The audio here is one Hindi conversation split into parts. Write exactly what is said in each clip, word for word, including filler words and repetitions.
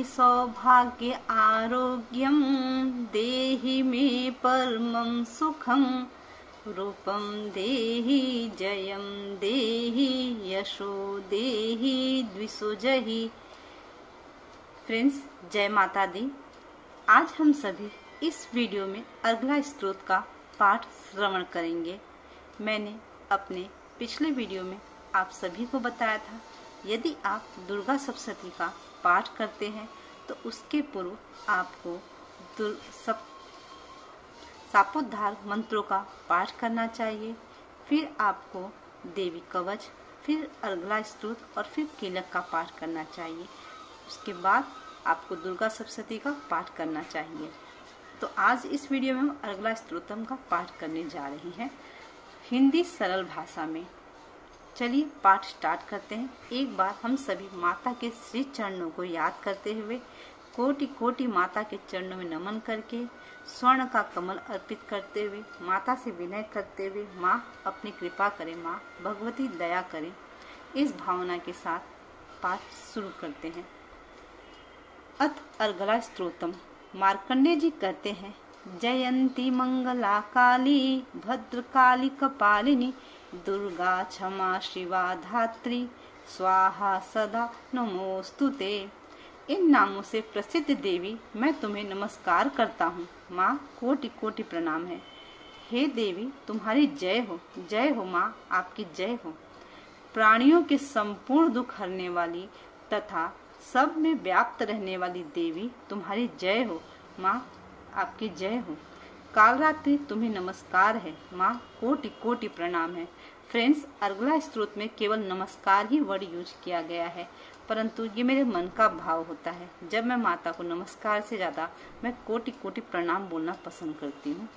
सौभाग्य आरोग्यम देहि मे परमं सुखम रूपम देहि जयम देहि यशो देहि द्विषो जहि। फ्रेंड्स, जय माता दी। आज हम सभी इस वीडियो में अर्गला स्तोत्र का पाठ श्रवण करेंगे। मैंने अपने पिछले वीडियो में आप सभी को बताया था, यदि आप दुर्गा सप्तशती का पाठ करते हैं तो उसके पूर्व आपको सब शापोद्धार मंत्रों का पाठ करना चाहिए। फिर आपको देवी कवच, फिर अर्गला स्तोत्र और फिर कीलक का पाठ करना चाहिए। उसके बाद आपको दुर्गा सप्तशती का पाठ करना चाहिए। तो आज इस वीडियो में हम अर्गला स्तोत्रम का पाठ करने जा रहे हैं, हिंदी सरल भाषा में। चलिए पाठ स्टार्ट करते हैं। एक बार हम सभी माता के श्री चरणों को याद करते हुए, कोटि कोटि माता के चरणों में नमन करके, स्वर्ण का कमल अर्पित करते हुए, माता से विनय करते हुए, माँ अपनी कृपा करें, माँ भगवती दया करें, इस भावना के साथ पाठ शुरू करते हैं। अथ अर्गला स्तोत्रम। मार्कंडेय जी कहते हैं, जयंती मंगला काली भद्रकाली कपालिनी दुर्गा क्षमा शिवा धात्री स्वाहा सदा नमोस्तुते। इन नामों से प्रसिद्ध देवी मैं तुम्हें नमस्कार करता हूँ। माँ कोटि कोटि प्रणाम है। हे देवी तुम्हारी जय हो, जय हो माँ, आपकी जय हो। प्राणियों के संपूर्ण दुख हरने वाली तथा सब में व्याप्त रहने वाली देवी तुम्हारी जय हो माँ, आपकी जय हो। कालरात्रि तुम्हें नमस्कार है माँ, कोटि कोटि प्रणाम है। फ्रेंड्स, अर्गला स्तोत्र में केवल नमस्कार ही वर्ड यूज किया गया है, परंतु ये मेरे मन का भाव होता है। जब मैं माता को नमस्कार से ज्यादा मैं कोटि कोटि प्रणाम बोलना पसंद करती हूँ।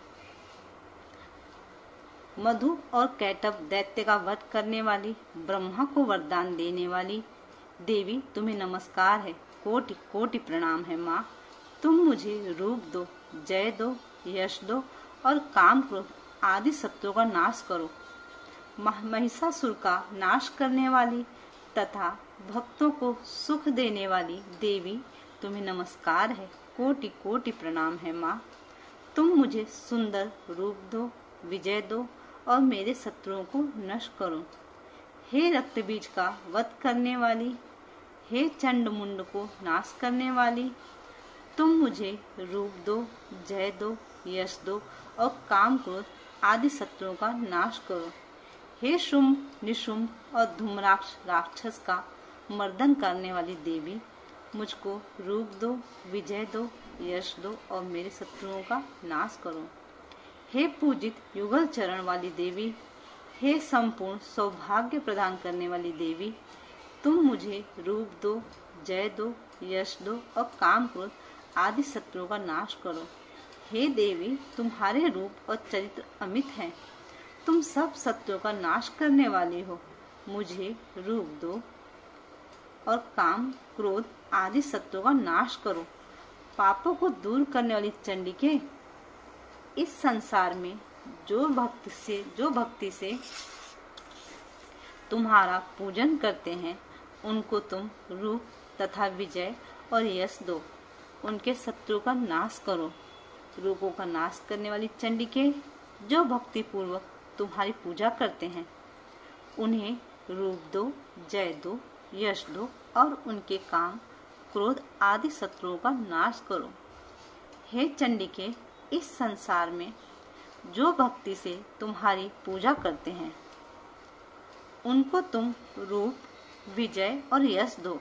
मधु और कैटभ दैत्य का वध करने वाली, ब्रह्मा को वरदान देने वाली देवी तुम्हें नमस्कार है, कोटि कोटि प्रणाम है माँ। तुम मुझे रूप दो, जय दो, यश दो और काम क्रोध आदि शत्रुओं का नाश करो। महिषासुर का नाश करने वाली तथा भक्तों को सुख देने वाली देवी तुम्हें नमस्कार है, कोटि कोटि प्रणाम है माँ। तुम मुझे सुंदर रूप दो, विजय दो और मेरे शत्रुओं को नष्ट करो। हे रक्त बीज का वध करने वाली, हे चंड मुंड को नाश करने वाली, तुम मुझे रूप दो, जय दो, यश दो और काम क्रोध आदि शत्रुओं का नाश करो। हे शुंभ निशुंभ और धूम्राक्ष राक्षस का मर्दन करने वाली देवी, मुझको रूप दो, विजय दो, यश दो और मेरे शत्रुओं का नाश करो। हे पूजित युगल चरण वाली देवी, हे संपूर्ण सौभाग्य प्रदान करने वाली देवी, तुम मुझे रूप दो, जय दो, यश दो और काम क्रोध आदि शत्रुओं का नाश करो। हे देवी तुम्हारे रूप और चरित्र अमित हैं, तुम सब शत्रुओं का नाश करने वाली हो। मुझे रूप दो और काम क्रोध आदि शत्रुओं का नाश करो। पापों को दूर करने वाली चंडिके, इस संसार में जो भक्ति से जो भक्ति से तुम्हारा पूजन करते हैं उनको तुम रूप तथा विजय और यश दो, उनके शत्रु का नाश करो। रूपों का नाश करने वाली चंडिके, जो भक्ति पूर्वक तुम्हारी पूजा करते हैं उन्हें रूप दो, जय दो, यश दो और उनके काम क्रोध आदि शत्रुओं का नाश करो। हे चंडिके, इस संसार में जो भक्ति से तुम्हारी पूजा करते हैं उनको तुम रूप, विजय और यश दो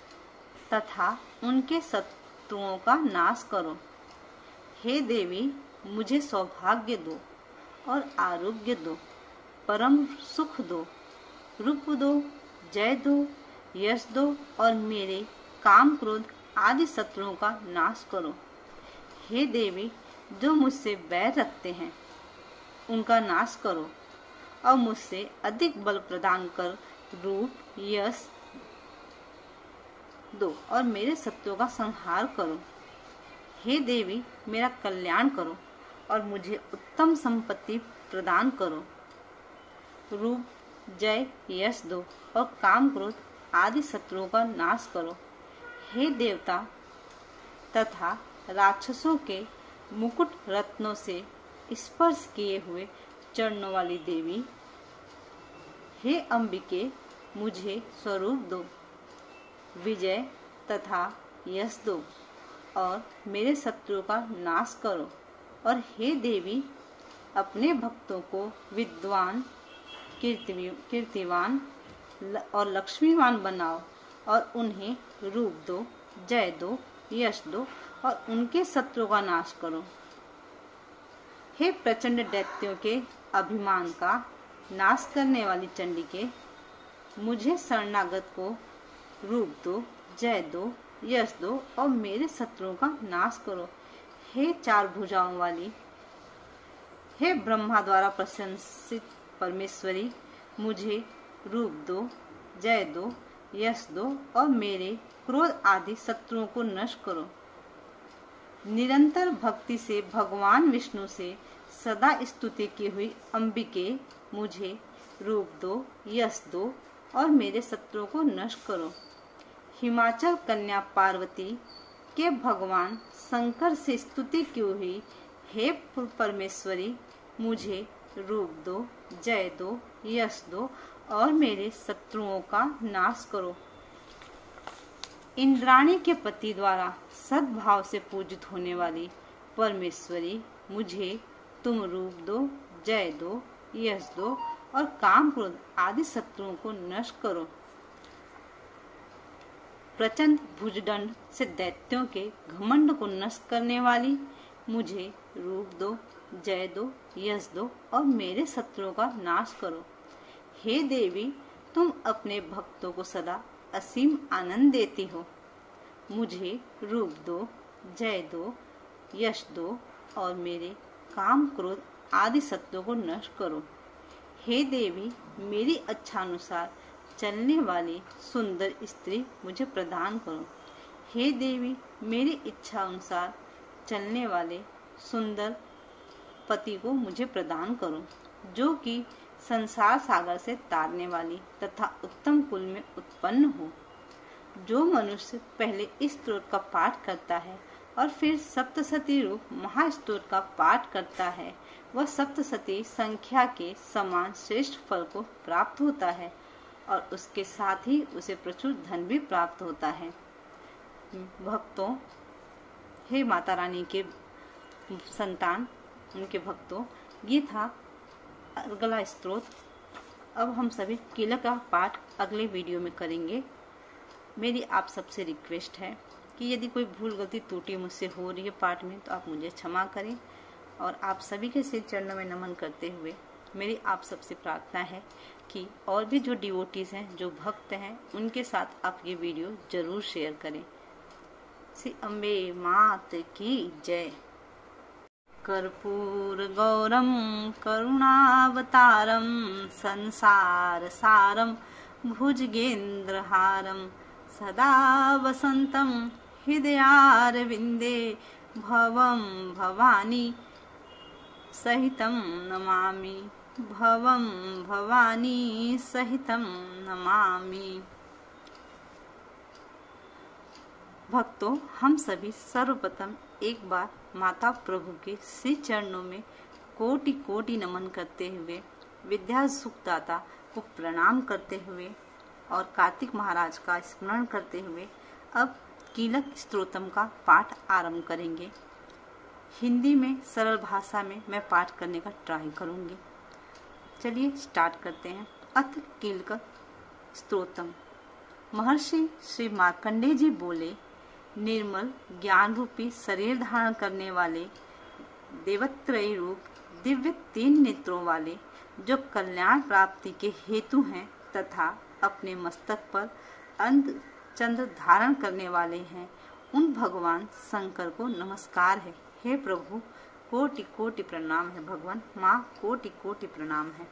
तथा उनके शत्रुओं का नाश करो। हे देवी मुझे सौभाग्य दो और आरोग्य दो, परम सुख दो, रूप दो, जय दो, यश दो और मेरे काम क्रोध आदि शत्रुओं का नाश करो। हे देवी जो मुझसे बैर रखते हैं उनका नाश करो और मुझसे अधिक बल प्रदान कर रूप, यश दो और मेरे शत्रुओं का संहार करो। हे देवी मेरा कल्याण करो और मुझे उत्तम संपत्ति प्रदान करो। रूप, जय, यश दो और काम क्रोध आदि शत्रुओं का नाश करो। हे देवता तथा राक्षसों के मुकुट रत्नों से स्पर्श किए हुए चरणों वाली देवी, हे अंबिके मुझे स्वरूप दो, विजय तथा यश दो और मेरे शत्रुओं का नाश करो। और हे देवी अपने भक्तों को विद्वान, कीर्तिवान और लक्ष्मीवान बनाओ और उन्हें रूप दो, जय दो, यश दो और उनके शत्रुओं का नाश करो। हे प्रचंड दैत्यों के अभिमान का नाश करने वाली चंडिके, मुझे शरणागत को रूप दो, जय दो, यश दो और मेरे शत्रुओं का नाश करो। हे चार भुजाओं वाली, हे ब्रह्मा द्वारा प्रशंसित परमेश्वरी, मुझे रूप दो, जय दो, यश दो और मेरे क्रोध आदि शत्रुओं को नष्ट करो। निरंतर भक्ति से भगवान विष्णु से सदा स्तुति की हुई अंबिके, मुझे रूप दो, यश दो और मेरे शत्रुओं को नष्ट करो। हिमाचल कन्या पार्वती के भगवान शंकर से स्तुति की हुई हे परमेश्वरी, मुझे रूप दो, जय दो, यश दो और मेरे शत्रुओं का नाश करो। इंद्राणी के पति द्वारा सद्भाव से पूजित होने वाली परमेश्वरी, मुझे तुम रूप दो, जय दो, यश दो और काम क्रोध आदि शत्रुओं को नष्ट करो। प्रचंड भुजदंड से दैत्यों के घमंड को नष्ट करने वाली, मुझे रूप दो, जय दो, यश दो और मेरे शत्रुओं का नाश करो। हे देवी तुम अपने भक्तों को सदा असीम आनंद देती हो, मुझे रूप दो, जय दो, यश दो और मेरे काम क्रोध आदि शत्रुओं को नष्ट करो। हे देवी मेरी इच्छानुसार चलने वाली सुंदर स्त्री मुझे प्रदान करो। हे देवी मेरी इच्छा अनुसार चलने वाले सुंदर पति को मुझे प्रदान करो, जो कि संसार सागर से तारने वाली तथा उत्तम कुल में उत्पन्न हो। जो मनुष्य पहले इस स्तोत्र का पाठ करता है और फिर सप्तशती रूप महास्तोत्र का पाठ करता है, वह सप्तशती संख्या के समान श्रेष्ठ फल को प्राप्त होता है और उसके साथ ही उसे प्रचुर धन भी प्राप्त होता है। भक्तों, हे माता रानी के संतान, उनके भक्तों, ये था अगला स्तोत्र। अब हम सभी कीलक का पाठ अगले वीडियो में करेंगे। मेरी आप सबसे रिक्वेस्ट है कि यदि कोई भूल गलती त्रुटि मुझसे हो रही है पाठ में, तो आप मुझे क्षमा करें। और आप सभी के सिर चरणों में नमन करते हुए मेरी आप सबसे प्रार्थना है कि और भी जो डिवोटीज हैं, जो भक्त हैं, उनके साथ आप ये वीडियो जरूर शेयर करें। श्री अम्बे मात की जय। कर्पूर गौरम करुणावतारम संसार सारम भुजगेन्द्रहारम सदा वसंतम हृदयारविंदे भवम भवानी सहितं नमामि, भवम भवानी सहितं नमामि। भक्तों, हम सभी सर्वप्रथम एक बार माता प्रभु के श्री चरणों में कोटि कोटि नमन करते हुए, विद्या सुखदाता को प्रणाम करते हुए और कार्तिक महाराज का स्मरण करते हुए अब कीलक स्तोत्रम का पाठ आरंभ करेंगे। हिंदी में सरल भाषा में मैं पाठ करने का ट्राई करूंगी। चलिए स्टार्ट करते हैं। अथ कीलक स्तोत्रम। महर्षि श्री मार्कंडेय जी बोले, निर्मल ज्ञान रूपी शरीर धारण करने वाले, देवत्रयी रूप दिव्य तीन नेत्रों वाले, जो कल्याण प्राप्ति के हेतु हैं तथा अपने मस्तक पर अंध चंद्र धारण करने वाले हैं, उन भगवान शंकर को नमस्कार है। हे प्रभु, कोटि कोटि प्रणाम है। भगवान माँ, कोटि कोटि प्रणाम है।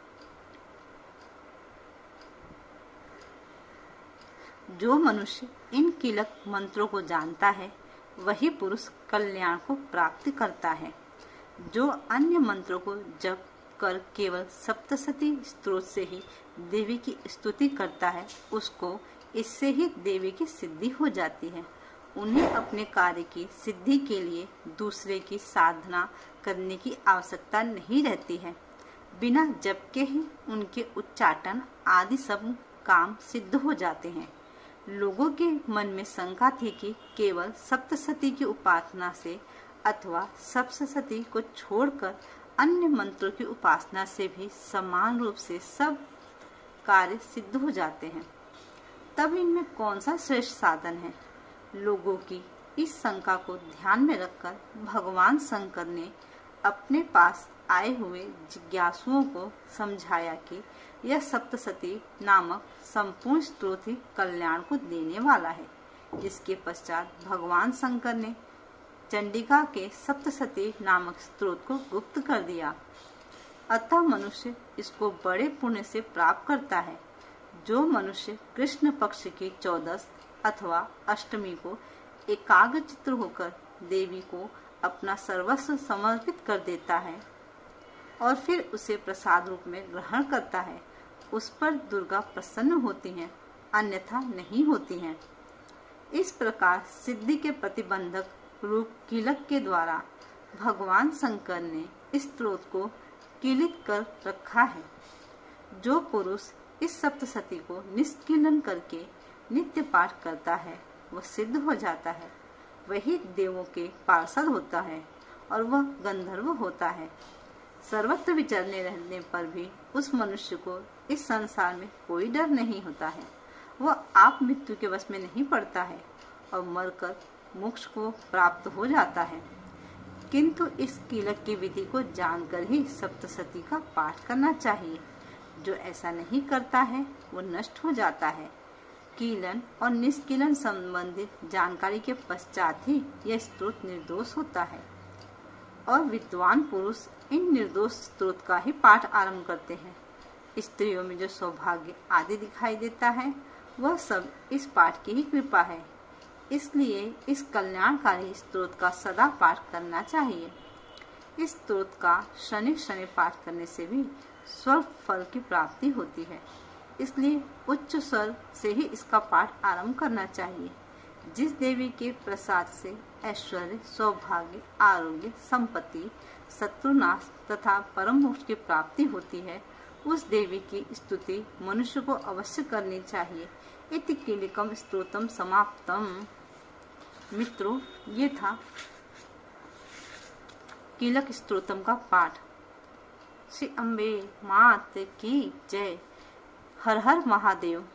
जो मनुष्य इन कीलक मंत्रों को जानता है, वही पुरुष कल्याण को प्राप्त करता है। जो अन्य मंत्रों को जप कर केवल सप्तशती स्तोत्र से ही देवी की स्तुति करता है, उसको इससे ही देवी की सिद्धि हो जाती है। उन्हें अपने कार्य की सिद्धि के लिए दूसरे की साधना करने की आवश्यकता नहीं रहती है। बिना जप के ही उनके उच्चाटन आदि सब काम सिद्ध हो जाते हैं। लोगों के मन में शंका थी कि केवल सप्तशती की उपासना से अथवा सप्तशती को छोड़कर अन्य मंत्रों की उपासना से भी समान रूप से सब कार्य सिद्ध हो जाते हैं। तब इनमें कौन सा श्रेष्ठ साधन है? लोगों की इस शंका को ध्यान में रखकर भगवान शंकर ने अपने पास आए हुए जिज्ञासुओं को समझाया कि यह सप्तशती नामक संपूर्ण स्तोत्र ही कल्याण को देने वाला है। जिसके पश्चात भगवान शंकर ने चंडिका के सप्तशती नामक स्तोत्र को गुप्त कर दिया। अतः मनुष्य इसको बड़े पुण्य से प्राप्त करता है। जो मनुष्य कृष्ण पक्ष की चौदस अथवा अष्टमी को एकाग्र चित्त होकर देवी को अपना सर्वस्व समर्पित कर देता है और फिर उसे प्रसाद रूप में ग्रहण करता है, उस पर दुर्गा प्रसन्न होती हैं, अन्यथा नहीं होती हैं। इस प्रकार सिद्धि के प्रतिबंधक रूप कीलक के द्वारा भगवान शंकर ने इस स्तोत्र को कीलित कर रखा है। जो पुरुष इस सप्तशती को निष्कीलन करके नित्य पाठ करता है वह सिद्ध हो जाता है, वही देवों के पार्षद होता है और वह गंधर्व होता है। सर्वत्र विचरने रहने पर भी उस मनुष्य को इस संसार में कोई डर नहीं होता है। वह आप मृत्यु के वश में नहीं पड़ता है और मरकर मोक्ष को प्राप्त हो जाता है। किंतु इस कीलक की विधि को जानकर ही सप्तशती का पाठ करना चाहिए। जो ऐसा नहीं करता है वो नष्ट हो जाता है। कीलन और निष्कीलन संबंधित जानकारी के पश्चात ही यह स्तोत्र निर्दोष होता है और विद्वान पुरुष इन निर्दोष स्तोत्र का ही पाठ आरंभ करते हैं। स्त्रियों में जो सौभाग्य आदि दिखाई देता है वह सब इस पाठ की ही कृपा है। इसलिए इस कल्याणकारी स्तोत्र का सदा पाठ करना चाहिए। इस स्तोत्र का शनि शनि पाठ करने से भी स्वर्ग फल की प्राप्ति होती है। इसलिए उच्च स्वर से ही इसका पाठ आरंभ करना चाहिए। जिस देवी के प्रसाद से ऐश्वर्य, सौभाग्य, आरोग्य, संपत्ति, शत्रुनाश तथा परम मोक्ष की प्राप्ति होती है, उस देवी की स्तुति मनुष्य को अवश्य करनी चाहिए। इति कीलिकम स्तोत्रम समाप्तम। मित्रों, ये था कीलक स्तोत्रम का पाठ। श्री अम्बे मात की जय। हर हर महादेव।